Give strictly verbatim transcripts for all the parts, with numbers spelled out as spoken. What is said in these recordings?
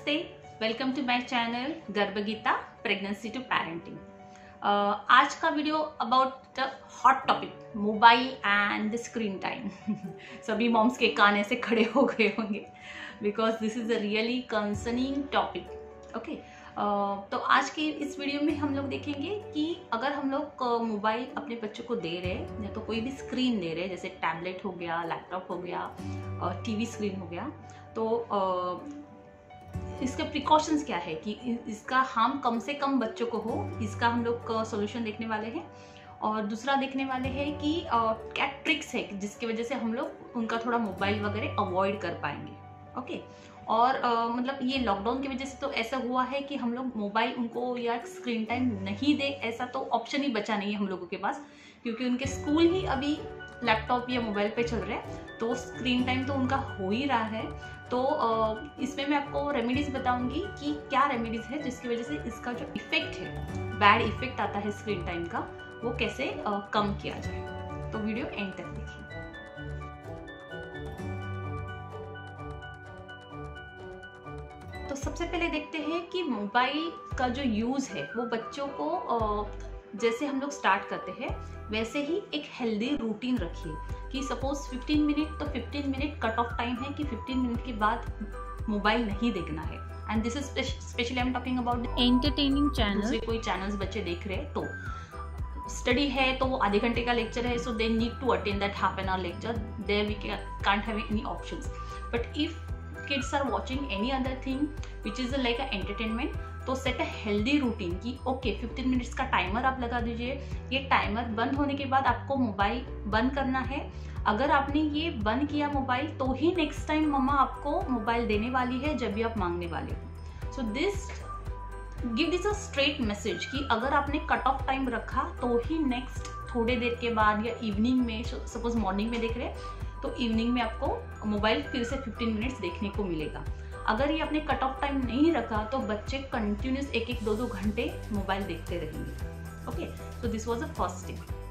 नमस्ते, welcome to my channel Garbhgeeta pregnancy to parenting. आज का video about the hot topic mobile and the screen time. सभी moms के कान ऐसे खड़े हो गए होंगे because this is a really concerning topic. Okay, तो आज के इस वीडियो में हम लोग देखेंगे कि अगर हम लोग मोबाइल अपने बच्चों को दे रहे हैं या तो कोई भी स्क्रीन दे रहे हैं, जैसे टैबलेट हो गया, लैपटॉप हो गया और टीवी स्क्रीन हो गया, तो uh, इसके प्रिकॉशंस क्या है कि इसका हार्म कम से कम बच्चों को हो, इसका हम लोग सॉल्यूशन देखने वाले हैं। और दूसरा देखने वाले हैं कि uh, क्या ट्रिक्स है जिसकी वजह से हम लोग उनका थोड़ा मोबाइल वगैरह अवॉइड कर पाएंगे। ओके, और uh, मतलब ये लॉकडाउन की वजह से तो ऐसा हुआ है कि हम लोग मोबाइल उनको या स्क्रीन टाइम नहीं दे, ऐसा तो ऑप्शन ही बचा नहीं है हम लोगों के पास, क्योंकि उनके स्कूल ही अभी लैपटॉप या मोबाइल पे चल रहे हैं, तो स्क्रीन टाइम तो उनका हो ही रहा है। तो इसमें मैं आपको रेमेडीज बताऊंगी कि क्या रेमेडीज है जिसकी वजह से इसका जो इफेक्ट है, बैड इफेक्ट आता है स्क्रीन टाइम का, वो कैसे कम किया जाए। तो वीडियो एंड तक देखिए। तो सबसे पहले देखते हैं कि मोबाइल का जो यूज है वो बच्चों को जैसे हम लोग स्टार्ट करते हैं वैसे ही एक हेल्दी रूटीन रखिए कि सपोज फिफ्टीन मिनट तो fifteen minute cut off time है कि फिफ्टीन मिनट के बाद मोबाइल नहीं देखना है। And this is specially I am talking about entertaining channel. दूसरे कोई चैनल्स बच्चे देख रहे हैं तो स्टडी है तो वो आधे घंटे का लेक्चर है, so they need to attend that half an hour lecture, there we can't have any options. But if kids are watching any other thing which is like a entertainment, तो set a healthy routine कि okay fifteen minutes का timer आप लगा दीजिए। ये timer बंद होने के बाद आपको मोबाइल बंद करना है। अगर आपने ये बंद किया मोबाइल तो ही नेक्स्ट टाइम मम्मा आपको मोबाइल देने वाली है जब भी आप मांगने वाले हो। So this give this a straight message कि अगर आपने कट ऑफ टाइम रखा तो ही नेक्स्ट थोड़े देर के बाद या इवनिंग में, सपोज मॉर्निंग में देख रहे हैं तो इवनिंग में आपको मोबाइल फिर से फिफ्टीन मिनट्स देखने को मिलेगा। अगर ये आपने कट ऑफ टाइम नहीं रखा तो बच्चे कंटिन्यूस एक एक दो दो घंटे मोबाइल देखते रहेंगे। Okay, so this was a first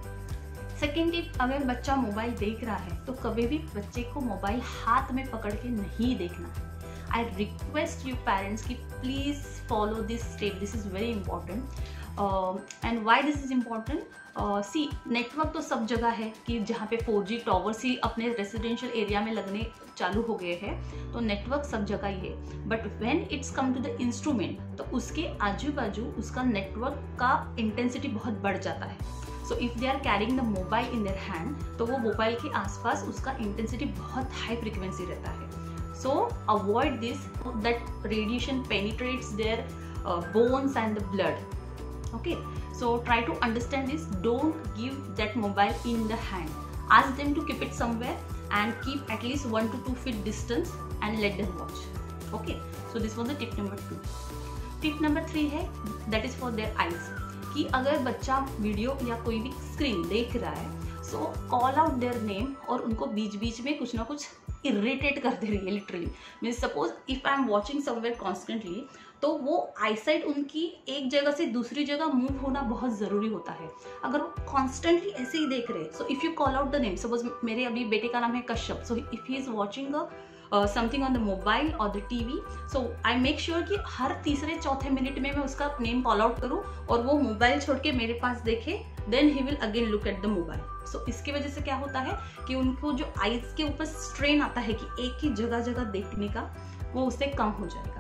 tip. Second tip, अगर बच्चा मोबाइल देख रहा है तो कभी भी बच्चे को मोबाइल हाथ में पकड़ के नहीं देखना है। आई रिक्वेस्ट यू पेरेंट्स कि please follow this step, this is very important. And why this is important, see network तो सब जगह है कि जहाँ पे फोर जी टॉवर्स ही अपने रेसिडेंशियल एरिया में लगने चालू हो गए हैं, तो नेटवर्क सब जगह ही है। But when it's come to the instrument तो उसके आजू बाजू उसका नेटवर्क का इंटेंसिटी बहुत बढ़ जाता है। So if they are carrying the mobile in their hand तो वो मोबाइल के आसपास उसका इंटेंसिटी बहुत हाई फ्रिक्वेंसी रहता है। So avoid this, that radiation penetrates their bones and the blood. Okay, so try to understand this. Don't give that mobile in the hand. Ask them to keep it somewhere and keep at least one to two feet distance and let them watch. Okay, so this was the tip number two. Tip number three है, that is for their eyes, कि अगर बच्चा video या कोई भी screen देख रहा है so call out their name और उनको बीच बीच में कुछ ना कुछ इरिटेट करते रहिए। Literally means suppose if I am watching somewhere constantly तो वो आईसाइट उनकी एक जगह से दूसरी जगह मूव होना बहुत ज़रूरी होता है। अगर वो कॉन्स्टेंटली ऐसे ही देख रहे हैं, so if you call out the name, suppose मेरे अभी बेटे का नाम है Kashyap, so if he is watching something on the mobile और the TV, so I make sure कि हर तीसरे चौथे मिनट में मैं उसका नेम कॉल आउट करूँ और वो मोबाइल छोड़ के मेरे पास देखे, then he will again look at the mobile. So इसकी वजह से क्या होता है कि उनको जो आइज के ऊपर स्ट्रेन आता है कि एक ही जगह जगह देखने का, वो उससे कम हो जाएगा।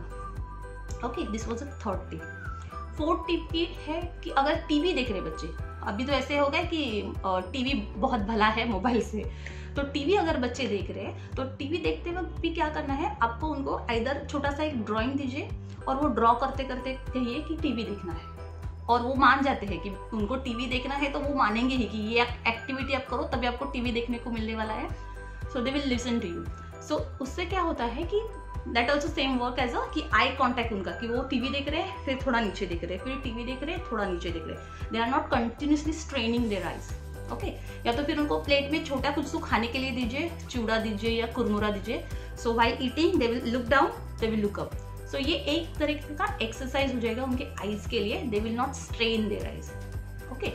Okay, this was a third tip. Fourth tip ये है कि अगर टीवी देख रहे बच्चे, अभी तो ऐसे हो गया कि टीवी बहुत भला है मोबाइल से, तो टीवी अगर बच्चे देख रहे हैं तो टीवी देखते वक्त भी क्या करना है, आपको उनको इधर छोटा सा एक ड्राइंग दीजिए और वो ड्रॉ करते करते कहिए कि टीवी देखना है, और वो मान जाते हैं कि उनको टीवी देखना है, तो वो मानेंगे ही कि ये एक्टिविटी आप करो तभी आपको टीवी देखने को मिलने वाला है। So they will listen to you. So उससे क्या होता है कि that also same work as a कि आई कॉन्टैक्ट उनका, कि वो टीवी देख रहे हैं फिर थोड़ा नीचे देख रहे हैं, फिर टीवी देख रहे हैं थोड़ा नीचे देख रहे हैं। They are not continuously straining their eyes. Okay, या तो फिर उनको प्लेट में छोटा कुछ तो खाने के लिए दीजिए, चूड़ा दीजिए या कुरमुरा दीजिए। So while eating they will look down, they will look up. So ये एक तरीके का एक्सरसाइज हो जाएगा उनके आइज के लिए, they will not strain their eyes. Okay,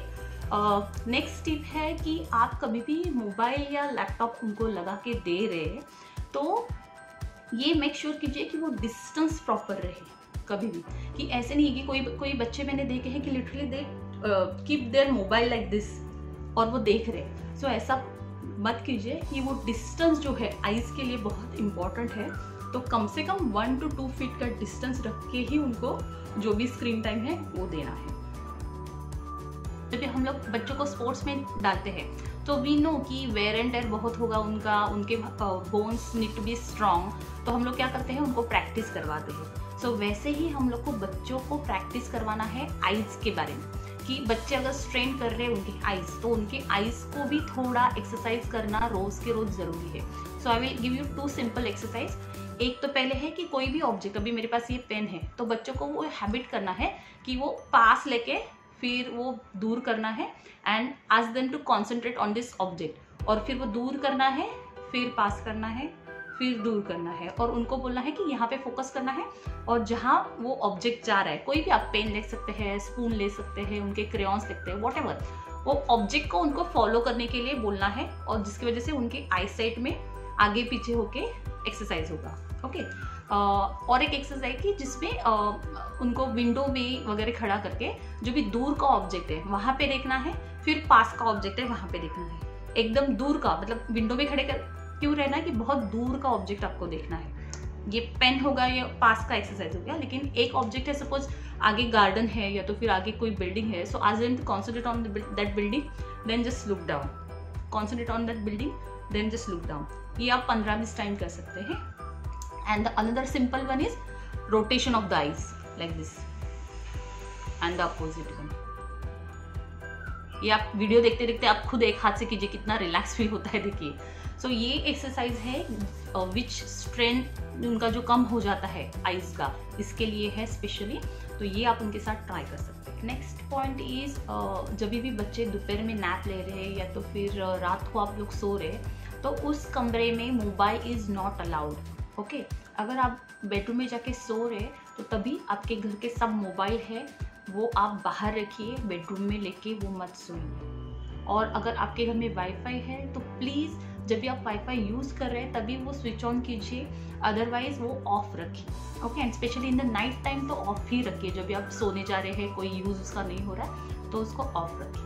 next tip है कि आप कभी भी मोबाइल या लैपटॉप उनको लगा के दे रहे हैं तो ये मेक श्योर कीजिए कि वो डिस्टेंस प्रॉपर रहे कभी भी, कि ऐसे नहीं कि कोई कोई बच्चे मैंने देखे हैं कि literally they keep their mobile like this और वो देख रहे। सो so, ऐसा मत कीजिए। कि वो डिस्टेंस जो है आइज़ के लिए बहुत इंपॉर्टेंट है, तो कम से कम वन टू टू फीट का डिस्टेंस रख के ही उनको जो भी स्क्रीन टाइम है वो देना है। जब हम लोग बच्चों को स्पोर्ट्स में डालते हैं तो वी नो कि वेयर एंड टेयर बहुत होगा उनका, उनके bones need to be strong, तो हम लोग क्या करते हैं, उनको प्रैक्टिस करवाते हैं। सो so, वैसे ही हम लोग को बच्चों को प्रैक्टिस करवाना है आइज़ के बारे में, कि बच्चे अगर स्ट्रेन कर रहे हैं उनकी आइज़, तो उनके आइज़ को भी थोड़ा एक्सरसाइज करना रोज़ के रोज़ ज़रूरी है। So I will give you two simple exercise. एक तो पहले है कि कोई भी ऑब्जेक्ट, अभी मेरे पास ये पेन है, तो बच्चों को वो हैबिट करना है कि वो पास लेके फिर वो दूर करना है, and ask them to concentrate on this object, और फिर वो दूर करना है, फिर पास करना है, फिर दूर करना है, और उनको बोलना है कि यहाँ पे फोकस करना है, और जहाँ वो ऑब्जेक्ट जा रहा है, कोई भी आप पेन ले सकते हैं, स्पून ले सकते हैं, उनके क्रेयॉन्स लिखते हैं, व्हाटएवर, वो ऑब्जेक्ट को उनको फॉलो करने के लिए बोलना है, और जिसकी वजह से उनके आई साइट में आगे पीछे होके एक्सरसाइज होगा। Okay okay? uh, और एक एक्सरसाइज की जिसमें uh, उनको विंडो में वगैरह खड़ा करके जो भी दूर का ऑब्जेक्ट है वहाँ पे देखना है, फिर पास का ऑब्जेक्ट है वहाँ पे देखना है। एकदम दूर का मतलब विंडो में खड़े कर क्यों रहना है कि बहुत दूर का ऑब्जेक्ट आपको देखना है। ये पेन होगा, ये पास का एक्सरसाइज हो गया, लेकिन एक ऑब्जेक्ट है, सपोज आगे गार्डन है या तो फिर आगे कोई बिल्डिंग है, so ask them concentrate on that building, then just look down, concentrate on that building, then just look down. ये आप पंद्रह बीस टाइम कर सकते हैं। And the another simple one is rotation of the eyes like this and the opposite one. ये आप video देखते देखते आप खुद एक हाथ से कीजिए, कितना रिलैक्स फील होता है, देखिए। सो so, ये एक्सरसाइज है विच स्ट्रेन उनका जो कम हो जाता है आइज का, इसके लिए है स्पेशली, तो ये आप उनके साथ ट्राई कर सकते हैं। नेक्स्ट पॉइंट इज जब भी बच्चे दोपहर में नैप ले रहे हैं या तो फिर uh, रात को आप लोग सो रहे हैं, तो उस कमरे में mobile is not allowed. Okay, अगर आप बेडरूम में जाके सो रहे तो तभी आपके घर के सब मोबाइल है वो आप बाहर रखिए, बेडरूम में लेके वो मत सोइए। और अगर आपके घर में वाईफाई है तो प्लीज़ जब भी आप वाईफाई यूज़ कर रहे हैं तभी वो स्विच ऑन कीजिए, अदरवाइज वो ऑफ रखिए। Okay, and specially in the night time तो ऑफ ही रखिए। जब भी आप सोने जा रहे हैं, कोई यूज़ उसका नहीं हो रहा है, तो उसको ऑफ रखिए।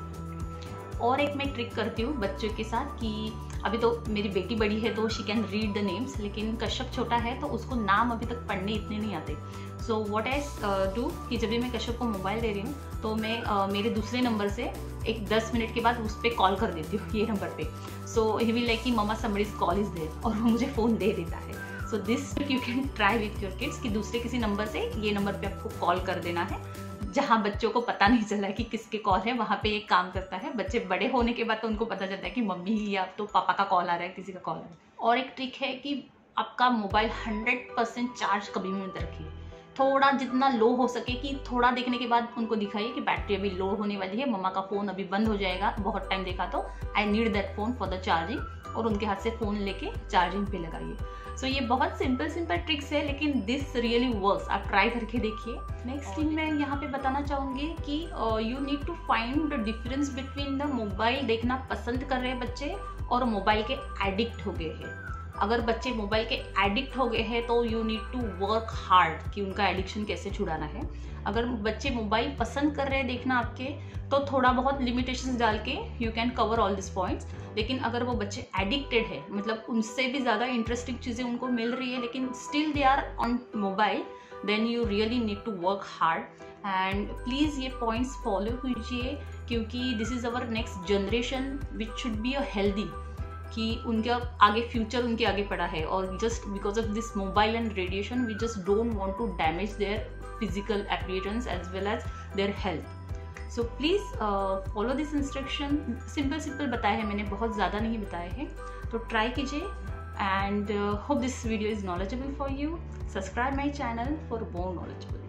और एक मैं ट्रिक करती हूँ बच्चों के साथ कि अभी तो मेरी बेटी बड़ी है तो she can read the names, लेकिन कश्यप छोटा है तो उसको नाम अभी तक पढ़ने इतने नहीं आते। सो व्हाट आई डू कि जब भी मैं कश्यप को मोबाइल दे रही हूँ तो मैं uh, मेरे दूसरे नंबर से एक दस मिनट के बाद उस पर कॉल कर देती हूँ, ये नंबर पे। सो ही विल लाइक कि मम्मा समबडीज कॉल इज देयर, और वो मुझे फ़ोन दे देता है। So this you can try with your kids कि दूसरे किसी नंबर से ये नंबर पे आपको कॉल कर देना है, जहाँ बच्चों को पता नहीं चला है कि किसके कॉल है, वहाँ पे एक काम करता है। बच्चे बड़े होने के बाद तो उनको पता चलता है कि मम्मी या तो पापा का कॉल आ रहा है, किसी का कॉल आ रहा है। और एक ट्रिक है कि आपका मोबाइल हंड्रेड परसेंट चार्ज कभी भी मत रखिए, थोड़ा जितना लो हो सके, कि थोड़ा देखने के बाद उनको दिखाइए कि बैटरी अभी लो होने वाली है, मम्मा का फ़ोन अभी बंद हो जाएगा, बहुत टाइम देखा तो I need that phone for the charging, और उनके हाथ से फ़ोन लेके चार्जिंग पे लगाइए। सो so, ये बहुत सिंपल सिंपल ट्रिक्स है, लेकिन दिस रियली वर्क्स, आप ट्राई करके देखिए। नेक्स्ट थिंग मैं यहाँ पे बताना चाहूँगी कि you need to find the difference between the mobile देखना पसंद कर रहे हैं बच्चे और मोबाइल के एडिक्ट हो गए हैं। अगर बच्चे मोबाइल के एडिक्ट हो गए हैं तो you need to work hard कि उनका एडिक्शन कैसे छुड़ाना है। अगर बच्चे मोबाइल पसंद कर रहे हैं देखना आपके, तो थोड़ा बहुत लिमिटेशंस डाल के you can cover all this points. लेकिन अगर वो बच्चे एडिक्टेड है, मतलब उनसे भी ज़्यादा इंटरेस्टिंग चीज़ें उनको मिल रही है लेकिन still they are on mobile, then you really need to work hard. And please ये पॉइंट्स फॉलो कीजिए, क्योंकि this is our next generation which should be a healthy, कि उनके आगे फ्यूचर उनके आगे पड़ा है, और just because of this mobile and radiation we just don't want to damage their physical appearance as well as their health. So please follow this instruction. Simple simple बताए हैं मैंने, बहुत ज़्यादा नहीं बताए हैं, तो ट्राई कीजिए। And hope this video is knowledgeable for you. Subscribe my channel for more knowledgeable.